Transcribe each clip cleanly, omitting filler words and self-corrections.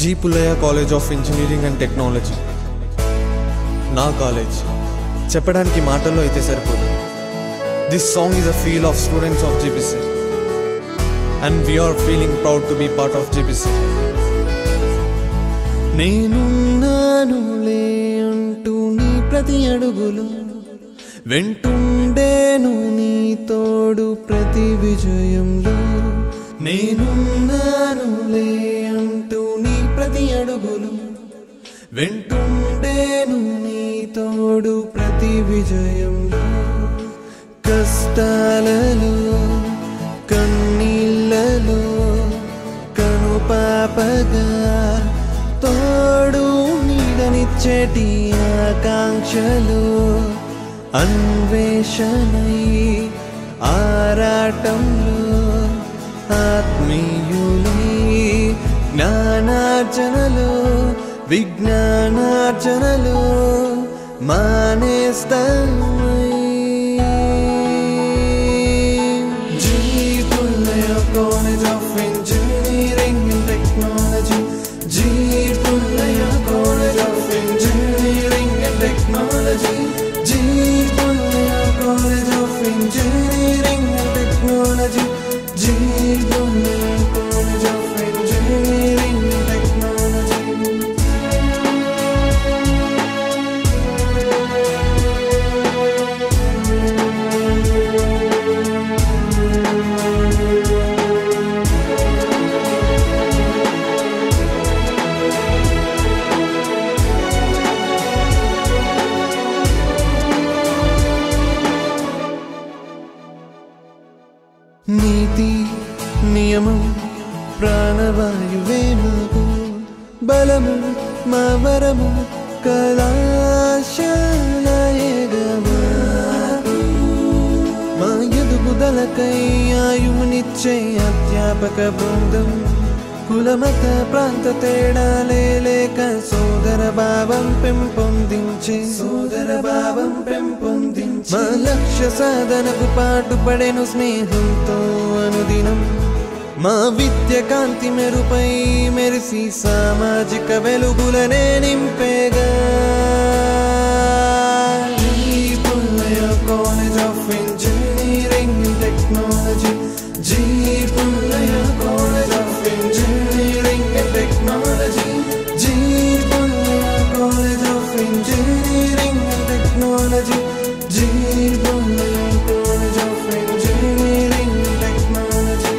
G. Pullaya College of Engineering and Technology. నా college చెప్పడానికి మాటల్లో అయితే సరిపోదు. This song is a feel of students of GPC and we are feeling proud to be part of GPC. నేనున్నానులే అంటూ నీ ప్రతి అడుగులో వెంటుండేను నీ తోడు ప్రతి విజయంలో. నేనున్నానులే అంటూ నీ ప్రతి అడుగులో వెంటుండేను నీ తోడు ప్రతి విజయంలో. కష్టాలలో కన్నీళ్ళలో కనుపాపగా తోడు నీడనిచ్చేటి ఆకాంక్షలు అన్వేషణై ఆరాటంలో ఆత్మీయులై జ్ఞానార్జనలో విజ్ఞానార్జనలో మానేస్తామై. G. Pullaya College of Engineering and Technology. G. Pullaya College of Engineering and Technology. G. Pullaya College of Engineering and Technology. G. Pullaya College of Engineering and Technology. నీతి నియమం ప్రాణవాయువే మాకు బలము మా వరము కళాశాలయేగమా. మా ఎదుగుదలకై ఆయువునిచ్చే అధ్యాపక బృందం కులమత ప్రాంత తేడాలే లేక సోదర భావం పెంపొందించే మా లక్ష్య సాధనకు పాటుపడెను స్నేహంతో అనుదినం. మా విద్య కాంతి మెరుపై మెరిసి సామాజిక వెలుగులనే నింపేగా. Pullaya College of Engineering and Technology. G. Pullaya College of Engineering and Technology. G. Pullaya College of Engineering and Technology. G. Pullaya College of Engineering and Technology.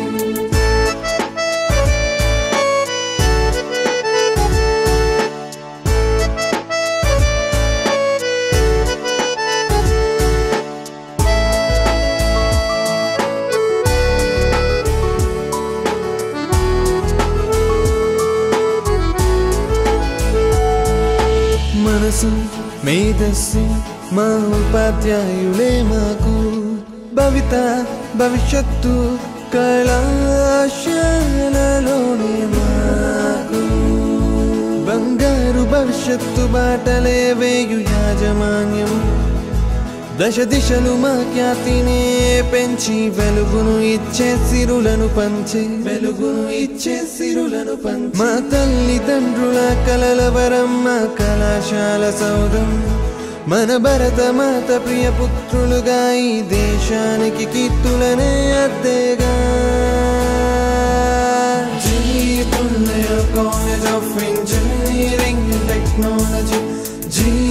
మనసు మేధస్సు మా ఉపాధ్యాయులే మాకు భవిత భవిష్యత్తు కళాశాలలోనే మాకు బంగారు భవిష్యత్తు బాటలే వేయు యాజమాన్యం. దశ దిశలు మా ఖ్యాతినే పెంచి వెలుగును ఇచ్చే సిరులను పంచే మా తల్లిదండ్రుల కలల వరం మా కళాశాల సౌధం. మన భరత మాత ప్రియ పుత్రులుగా ఈ దేశానికి కీర్తులనే అద్దెగా. G. Pullaya College of Engineering and Technology. G.